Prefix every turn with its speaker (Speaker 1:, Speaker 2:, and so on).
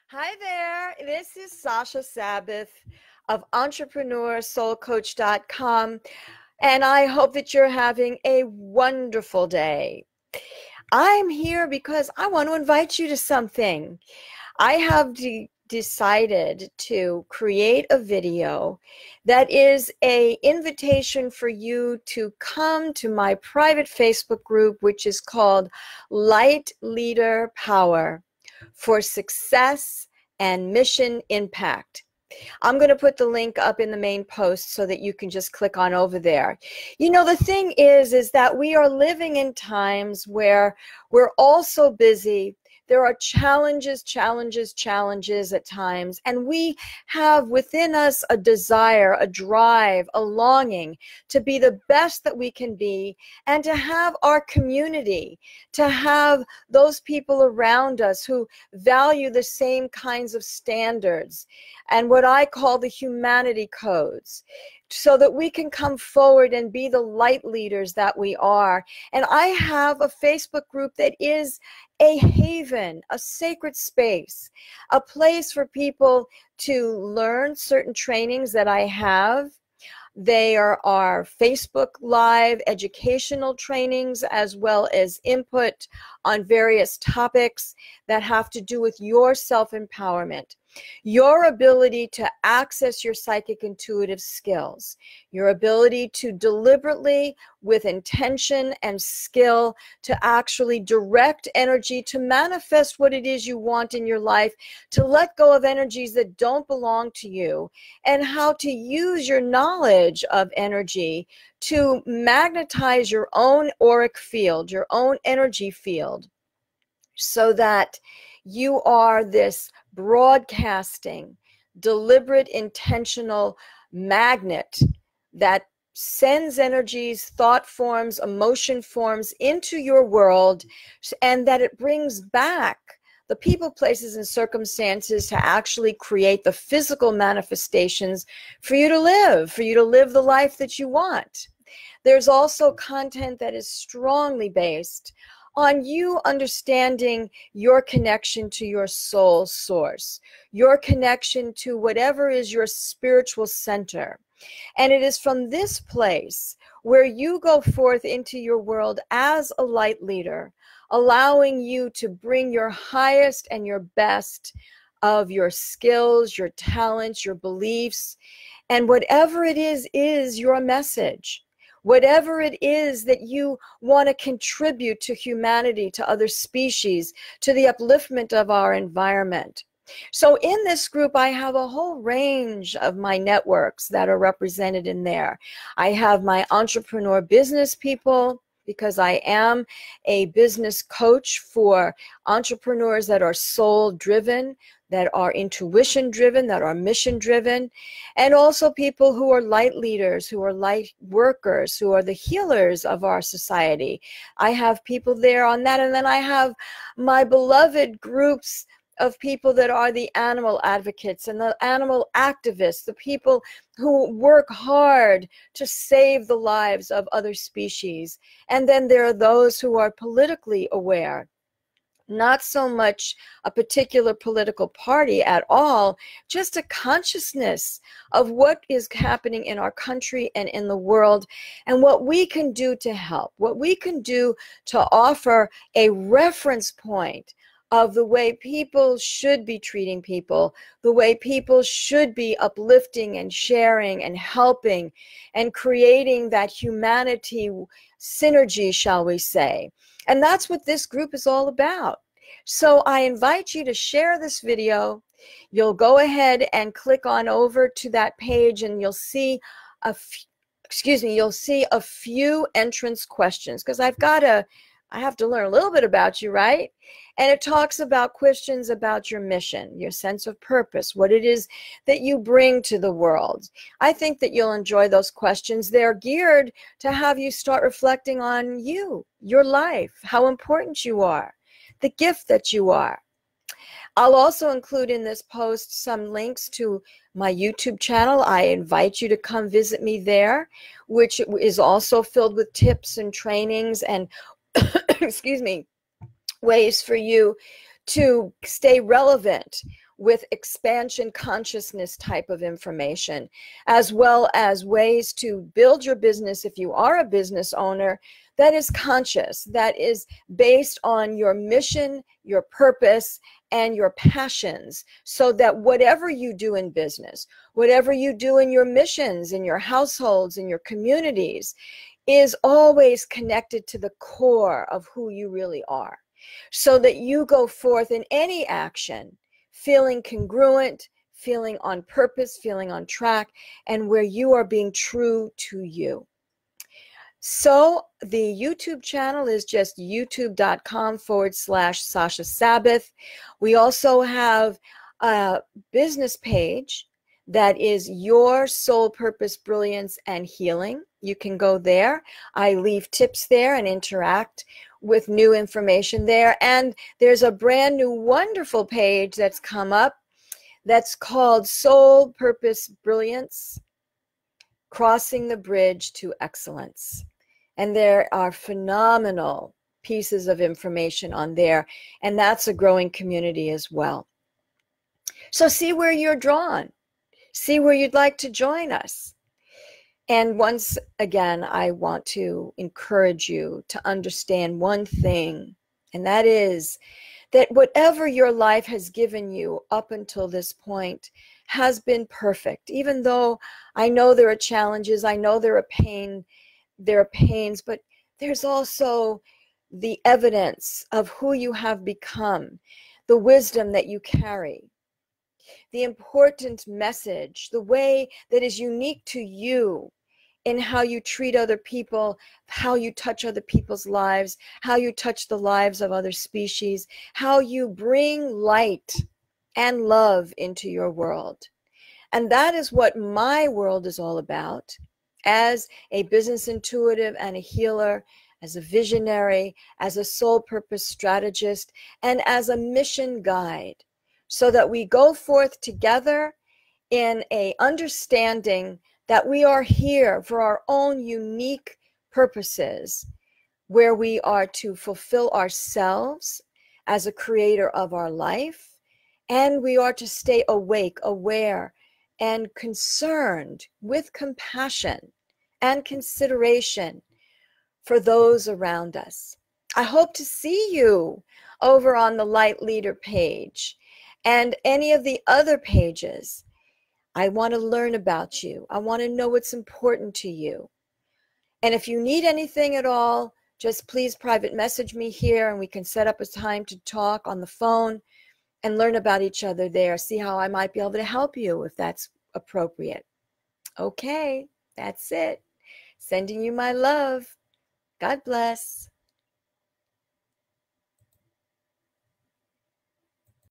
Speaker 1: Hi there, this is Sasha Sabbeth of entrepreneursoulcoach.com, and I hope that you're having a wonderful day. I'm here because I want to invite you to something. I have decided to create a video that is an invitation for you to come to my private Facebook group, which is called Light Leader Power for Success and Mission Impact. I'm going to put the link up in the main post so that you can just click on over there. You know, the thing is that we are living in times where we're all so busy. There are challenges at times, and we have within us a desire, a drive, a longing to be the best that we can be, and to have our community, to have those people around us who value the same kinds of standards and what I call the humanity codes, so that we can come forward and be the light leaders that we are. And I have a Facebook group that is a haven, a sacred space, a place for people to learn certain trainings that I have. They are our Facebook Live educational trainings, as well as input on various topics that have to do with your self-empowerment, your ability to access your psychic intuitive skills, your ability to deliberately, with intention and skill, to actually direct energy to manifest what it is you want in your life, to let go of energies that don't belong to you, and how to use your knowledge of energy to magnetize your own auric field, your own energy field, so that you are this broadcasting, deliberate, intentional magnet that sends energies, thought forms, emotion forms into your world, and that it brings back the people, places, and circumstances to actually create the physical manifestations for you to live the life that you want. There's also content that is strongly based on you understanding your connection to your soul source, your connection to whatever is your spiritual center. And it is from this place where you go forth into your world as a light leader, allowing you to bring your highest and your best of your skills, your talents, your beliefs, and whatever it is your message. Whatever it is that you want to contribute to humanity, to other species, to the upliftment of our environment. So in this group, I have a whole range of my networks that are represented in there. I have my entrepreneur business people, because I am a business coach for entrepreneurs that are soul driven, that are intuition driven, that are mission driven, and also people who are light leaders, who are light workers, who are the healers of our society. I have people there on that. And then I have my beloved groups of people that are the animal advocates and the animal activists, the people who work hard to save the lives of other species. And then there are those who are politically aware, not so much a particular political party at all, just a consciousness of what is happening in our country and in the world, and what we can do to help, what we can do to offer a reference point of the way people should be treating people, the way people should be uplifting and sharing and helping and creating that humanity synergy, shall we say. And that's what this group is all about. So I invite you to share this video. You'll go ahead and click on over to that page, and you'll see you'll see a few entrance questions, because I have to learn a little bit about you, right? And it talks about questions about your mission, your sense of purpose, what it is that you bring to the world. I think that you'll enjoy those questions. They're geared to have you start reflecting on you, your life, how important you are, the gift that you are. I'll also include in this post some links to my YouTube channel. I invite you to come visit me there, which is also filled with tips and trainings and excuse me, ways for you to stay relevant with expansion consciousness type of information, as well as ways to build your business if you are a business owner that is conscious, that is based on your mission, your purpose, and your passions, so that whatever you do in business, whatever you do in your missions, in your households, in your communities, is always connected to the core of who you really are, so that you go forth in any action feeling congruent, feeling on purpose, feeling on track, and where you are being true to you. So the YouTube channel is just youtube.com/Sasha Sabbeth. We also have a business page that is Your Soul Purpose, Brilliance, and Healing. You can go there. I leave tips there and interact with new information there. And there's a brand new wonderful page that's come up that's called Soul Purpose, Brilliance, Crossing the Bridge to Excellence. And there are phenomenal pieces of information on there. And that's a growing community as well. So see where you're drawn. See where you'd like to join us. And once again, I want to encourage you to understand one thing, and that is that whatever your life has given you up until this point has been perfect. Even though I know there are challenges, I know there are pains, but there's also the evidence of who you have become, the wisdom that you carry, the important message, the way that is unique to you in how you treat other people, how you touch other people's lives, how you touch the lives of other species, how you bring light and love into your world. And that is what my world is all about. As a business intuitive and a healer, as a visionary, as a soul purpose strategist, and as a mission guide, so that we go forth together in a understanding that we are here for our own unique purposes, where we are to fulfill ourselves as a creator of our life, and we are to stay awake, aware, and concerned with compassion and consideration for those around us. I hope to see you over on the Light Leader page and any of the other pages. I want to learn about you. I want to know what's important to you. And if you need anything at all, just please private message me here and we can set up a time to talk on the phone and learn about each other there. See how I might be able to help you if that's appropriate. Okay, that's it. Sending you my love. God bless.